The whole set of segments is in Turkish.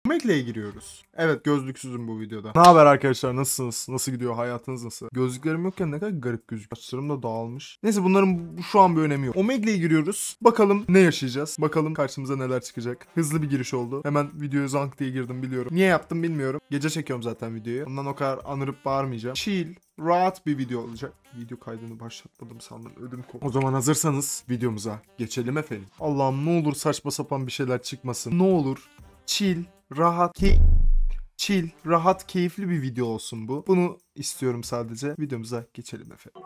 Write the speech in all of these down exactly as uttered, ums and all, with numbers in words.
Omegle'ye giriyoruz. Evet, gözlüksüzüm bu videoda. Ne haber arkadaşlar, nasılsınız? Nasıl gidiyor, hayatınız nasıl? Gözlüklerim yokken ne kadar garip gözüküyor. Saçlarım da dağılmış. Neyse, bunların şu an bir önemi yok. Omegle'ye giriyoruz. Bakalım ne yaşayacağız? Bakalım karşımıza neler çıkacak. Hızlı bir giriş oldu. Hemen videoya zank diye girdim, biliyorum. Niye yaptım bilmiyorum. Gece çekiyorum zaten videoyu. Ondan o kadar anırıp bağırmayacağım. Chill, rahat bir video olacak. Video kaydını başlatmadım sandım. Ödüm koptu. O zaman hazırsanız videomuza geçelim efendim. Allah'ım ne olur saçma sapan bir şeyler çıkmasın. Ne olur chill, rahat, key chill, rahat, keyifli bir video olsun bu. Bunu istiyorum sadece. Videomuza geçelim efendim.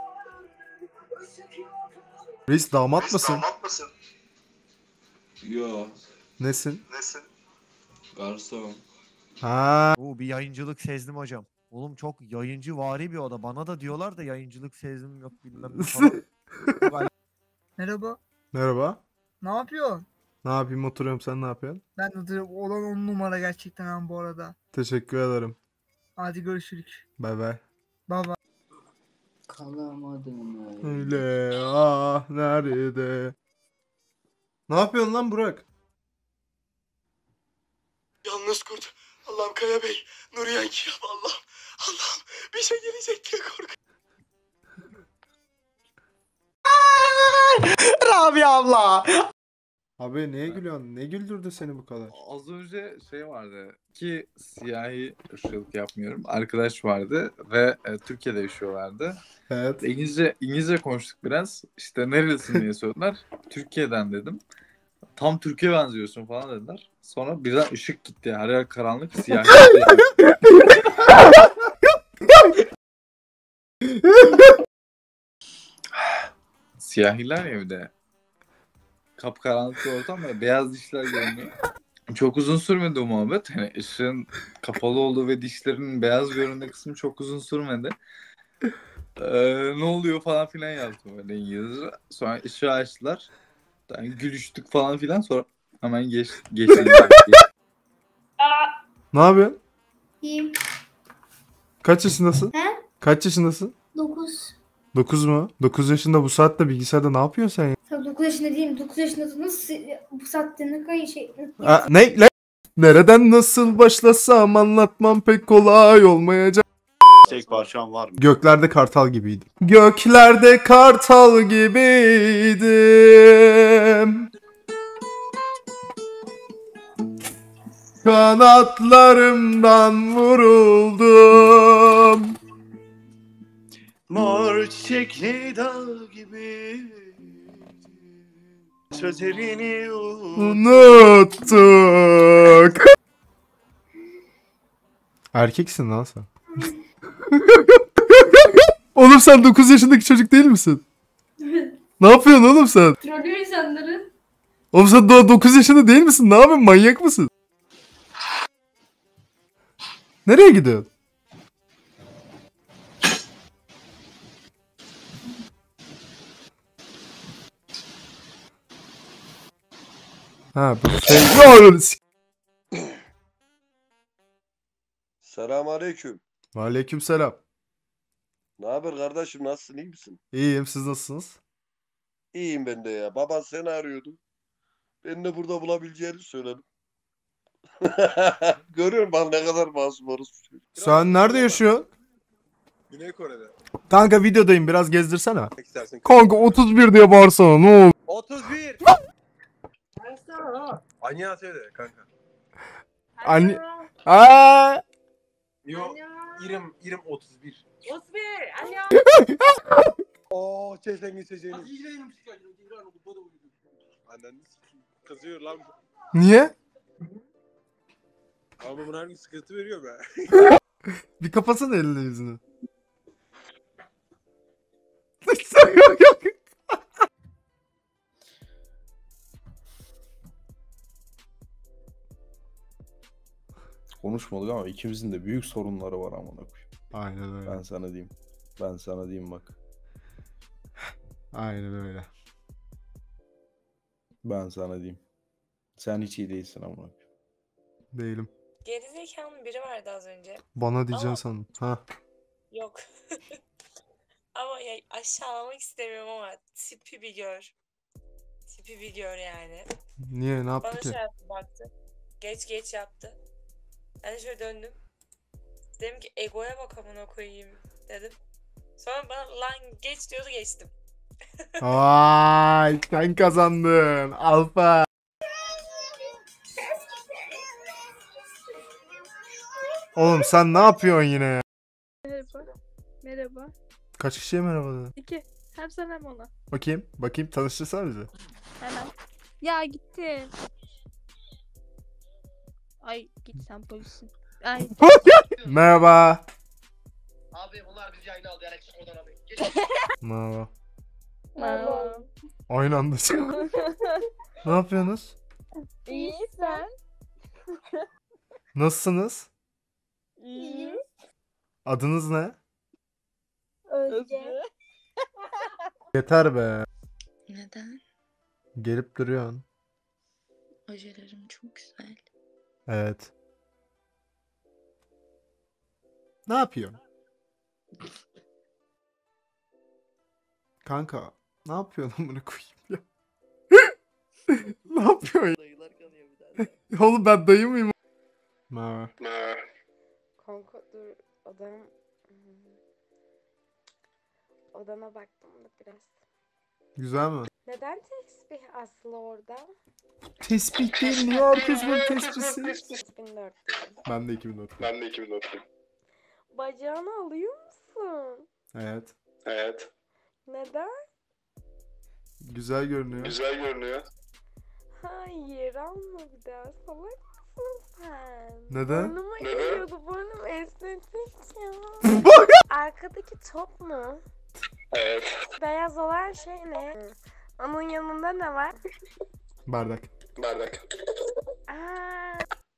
Reis damat Reis mısın? damat mısın? Yo. Nesin? Nesin? Garson. Ha. Oo, bir yayıncılık sezdim hocam. Oğlum çok yayıncı vari bir oda. Bana da diyorlar da yayıncılık sezdim yok bilmem ne falan. Çok Merhaba. Merhaba. Ne yapıyorsun? Ne yapayım, oturuyorum, sen ne yapıyorsun? Ben de duruyorum. Olan on numara gerçekten ha bu arada. Teşekkür ederim. Hadi görüşürük. Bay bay. Baba. Kalamadım Öyle ah nerede? Ne yapıyorsun lan Burak? Yalnız kurt. Allah'ım Kaya Bey. Nuriyen ki yap Allah'ım. Allah'ım bir şey gelecek diye korkuyorum. Rabia abla. Abi neye gülüyorsun? Ne güldürdü seni bu kadar? Az önce şey vardı. Ki siyahi ırkçılık yapmıyorum. Arkadaş vardı ve e, Türkiye'de yaşıyorlardı. Evet. İngilizce İngilizce konuştuk biraz. İşte nerelisin diye sordular. Türkiye'den dedim. Tam Türkiye benziyorsun falan dediler. Sonra birden ışık gitti. Her yer karanlık, siyahi. Siyahiler ya bir de. Kapkaranlık bir ortam ve beyaz dişler görünüyor. Çok uzun sürmedi o muhabbet. Hani ışığın kapalı olduğu ve dişlerinin beyaz göründüğü kısmı çok uzun sürmedi. Ee, ne oluyor falan filan yaptım böyle İngilizce. Sonra ışığı açtılar. Yani gülüştük falan filan, sonra hemen geç, geçti. Ne yapıyorsun? İyiyim. Kaç yaşındasın? He? Kaç yaşındasın? dokuz. dokuz mu? dokuz yaşında bu saatte bilgisayarda ne yapıyorsun sen ya? Tabii dokuz yaşında değilim. dokuz yaşında nasıl bu saatte ne kadar şey... Aa, ne? Ne? Nereden nasıl başlasam anlatmam pek kolay olmayacak. Tek parçam var mı? Göklerde kartal gibiydim. Göklerde kartal gibiydim. Kanatlarımdan vuruldum. Mor çiçekli dal gibi sözlerini Unuttuk. Erkeksin lan sen. Oğlum sen dokuz yaşındaki çocuk değil misin? Ne yapıyorsun oğlum sen? Trollüyor insanları. Oğlum sen daha dokuz yaşında değil misin? Ne yapıyorsun? Manyak mısın? Nereye gidiyorsun? Ha bu şey... Selamünaleyküm. Aleykümselam. Ne haber kardeşim, nasılsın, iyi misin? İyiyim, siz nasılsınız? İyiyim ben de ya. Baban seni arıyordu. Ben de burada bulabileceğini söyledim. Görüyor musun bak ne kadar masum orospu. Sen nerede yaşıyorsun? Güney Kore'de. Kanka videodayım, biraz gezdirsene. İstersen. Kanka otuz bir diye bağırsana ne olur. otuz bir. Anne söyle kanka. Anne... Aa! Yo, İrem, İrem otuz bir. otuz bir. Anne. Oo, çeşen içeceğini. Annen kızıyor lan. Niye? Ama buna her gün sıkıntı veriyor be. Bir kapatsana elini yüzünü. Konuşmadık ama ikimizin de büyük sorunları var amına koyayım. Aynen öyle. Ben sana diyeyim. Ben sana diyeyim bak. Aynen öyle. Ben sana diyeyim. Sen hiç iyi değilsin amına koyayım. Değilim. Gerizekalı biri vardı az önce. Bana diyeceksin Ama- sandım. Ha. Yok. Ama ya aşağılamak istemiyorum ama tipi bir gör. Tipi bir gör yani. Niye, ne yaptı Bana ki? şey yaptı, baktı. Geç geç yaptı. Ben de şöyle döndüm. Dedim ki egoya bak amına koyayım dedim. Sonra bana lan geç diyordu, geçtim. Vay sen kazandın. Alfa. Oğlum sen ne yapıyorsun yine ya? Merhaba. Merhaba. Kaç kişiye merhaba dedin? İki. Hem sen hem ona. Bakayım. Bakayım tanıştırsana bizi. Hemen. Ya gitti. Ay git sen polissin. Ay. Merhaba. Abi onlar bizi yayına aldı. Alex oradan abi. Geç. Merhaba. Merhaba. Aynı anda. Ne yapıyorsunuz? İyi sen. Nasılsınız? İyi. Adınız ne? Özge. Yeter be. Neden? Gelip duruyorsun. Ojelerim çok güzel. Evet. Ne yapıyorsun? Kanka, ne yapıyorsun amına koyayım ya? Ne yapıyorsun? Dayılar kanıyor bir Ya oğlum ben dayı mıyım? Merhaba. Kanka dur odam odama baktım da biraz. Güzel mi? Neden tesbih asılı orada? Tespih değil, niye herkes böyle tespihsiz? iki bin dört. Ben de iki bin dört. Ben de iki bin dört. Bacağını alıyor musun? Evet. Evet. Neden? Güzel görünüyor. Güzel görünüyor. Hayır alma bir daha, salak mısın sen? Neden? Burnuma Neden? geliyordu, burnum esnetmiş ya. Arkadaki top mu? Evet. Beyaz olan şey ne? Onun yanında ne var? Bardak. Bardak. Aa.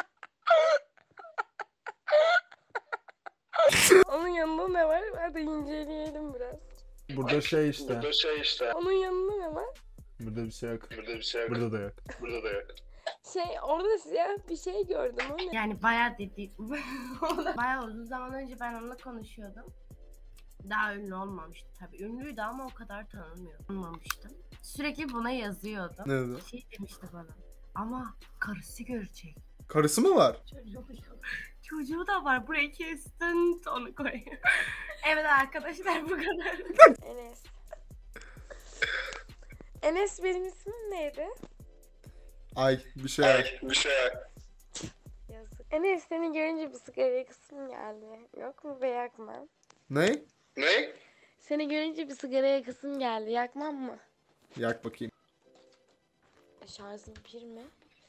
Onun yanında ne var? Hadi inceleyelim biraz. Burada şey işte. Burada şey işte. Onun yanında ne var? Burada bir şey yok. Burada bir şey yok. Burada da yok. Burada da yok. Şey, orada siyah bir şey gördüm. O ne? Yani bayağı dedi. Bayağı uzun zaman önce ben onunla konuşuyordum. Daha ünlü olmamıştı tabii. Ünlüydü ama o kadar tanınmıyor. Tanınmamıştım. Sürekli buna yazıyordu. Ne dedi? Şey demişti bana. Ama karısı görecek. Karısı mı var? Çocuğu, çocuğu da var. Buraya kestin. Onu koy. Evet arkadaşlar bu kadar. Enes. Enes benim ismim neydi? Ay bir şey yok. Ay bir şey yok. Yazık. Enes seni görünce bir sigara yakasım geldi. Yok mu be, yakmam? Ne? Ne? Seni görünce bir sigara yakasım geldi. Yakmam mı? Yak bakayım. Şarjım bir mi?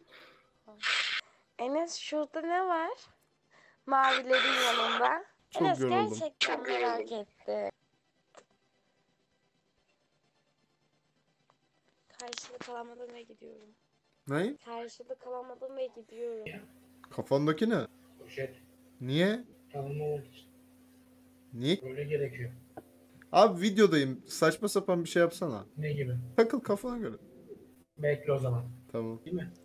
Enes şurada ne var? Mavilerin yanında. Çok Enes yoruldum. gerçekten Çok merak etti. Karşılık alamadım ve gidiyorum. Ne? Karşılık alamadım ve gidiyorum. Kafandaki ne? Poşet. Niye? Tanımlamak için. Niye? Böyle gerekiyor. Abi videodayım. Saçma sapan bir şey yapsana. Ne gibi? Takıl kafana göre. Bekle o zaman. Tamam. Değil mi?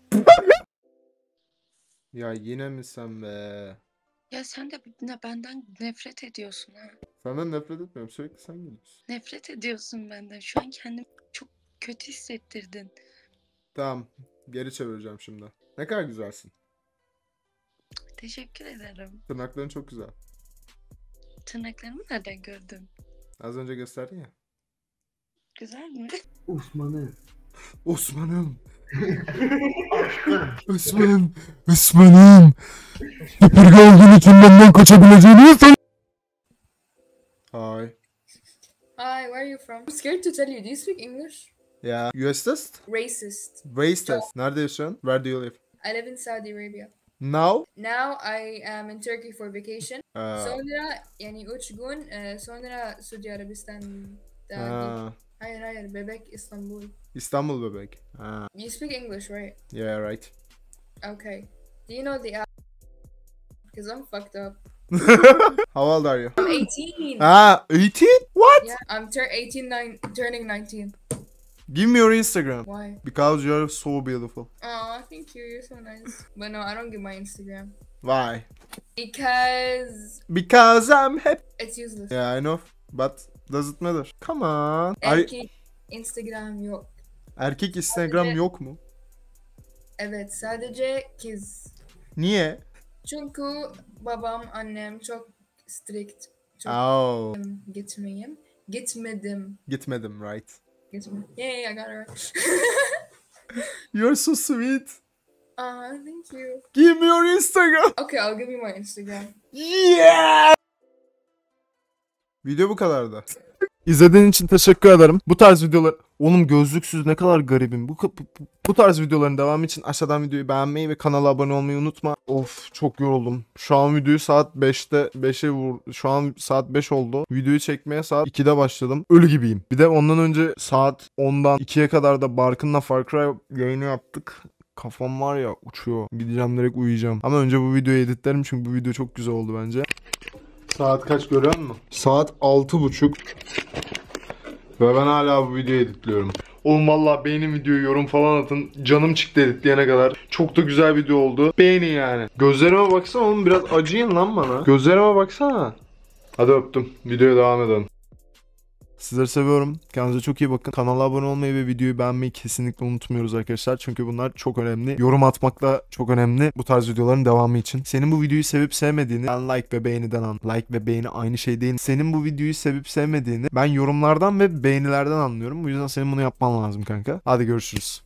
Ya yine mi sen be? Ya sen de ne- benden nefret ediyorsun ha. Senden nefret etmiyorum. Sürekli sen geliyorsun. Nefret ediyorsun benden. Şu an kendimi çok kötü hissettirdin. Tamam. Geri çevireceğim şimdi. Ne kadar güzelsin. Teşekkür ederim. Tırnakların çok güzel. Tırnaklarımı nereden gördün? Az önce gösterdin ya. Güzel mi? Osman'ım. Osman'ım. Osman. Osman'ım. Süpürge olduğun için benden kaçabileceğini san. Hi. Hi, where are you from? I'm scared to tell you. Do you speak English? Yeah. U S test? Racist. Race test. Nerede yaşıyorsun? Where do you live? I live in Saudi Arabia. Now? Now I am in Turkey for vacation. Aa. Sonra yani üç gün e, sonra Suudi Arabistan'da. Aa. Hayır hayır bebek İstanbul. İstanbul bebek. Ha. You speak English, right? Yeah, right. Okay. Do you know the app? Because I'm fucked up. How old are you? I'm eighteen. Ah, eighteen? What? Yeah, I'm tur- eighteen, nine, turning nineteen. Give me your Instagram. Why? Because you're so beautiful. Oh, thank you. You're so nice. But no, I don't give my Instagram. Why? Because Because I'm happy. it's useless. Yeah, I know. But does it matter? Come on. Are- Erkek Instagram yok. Erkek Instagram Sadece- yok mu? Evet, sadece kız. Niye? Çünkü babam, annem çok strict. Çok Oh. gitmeyeyim. Gitmedim. Gitmedim, right? Gitmedim. Yeah, yeah, I got it right. You're so sweet. Ah, thank you. Give me your Instagram. Okay, I'll give you my Instagram. Yeah! Video bu kadardı. İzlediğin için teşekkür ederim. Bu tarz videolar... Oğlum gözlüksüz ne kadar garibim. Bu, bu, bu tarz videoların devamı için aşağıdan videoyu beğenmeyi ve kanala abone olmayı unutma. Of çok yoruldum. Şu an videoyu saat beşte beşe vur. Şu an saat beş oldu. Videoyu çekmeye saat ikide başladım. Ölü gibiyim. Bir de ondan önce saat ondan ikiye kadar da Barkın'la Far Cry yayını yaptık. Kafam var ya uçuyor. Gideceğim direkt uyuyacağım. Ama önce bu videoyu editlerim çünkü bu video çok güzel oldu bence. Saat kaç görüyor musun? Saat altı buçuk. Ve ben hala bu videoyu editliyorum. Oğlum valla beğenin videoyu, yorum falan atın. Canım çıktı editleyene kadar. Çok da güzel video oldu. Beğenin yani. Gözlerime baksana oğlum, biraz acıyın lan bana. Gözlerime baksana. Hadi öptüm. Videoya devam edelim. Sizleri seviyorum. Kendinize çok iyi bakın. Kanala abone olmayı ve videoyu beğenmeyi kesinlikle unutmuyoruz arkadaşlar. Çünkü bunlar çok önemli. Yorum atmak da çok önemli bu tarz videoların devamı için. Senin bu videoyu sevip sevmediğini ben like ve beğeniden an. Like ve beğeni aynı şey değil. Senin bu videoyu sevip sevmediğini ben yorumlardan ve beğenilerden anlıyorum. Bu yüzden senin bunu yapman lazım kanka. Hadi görüşürüz.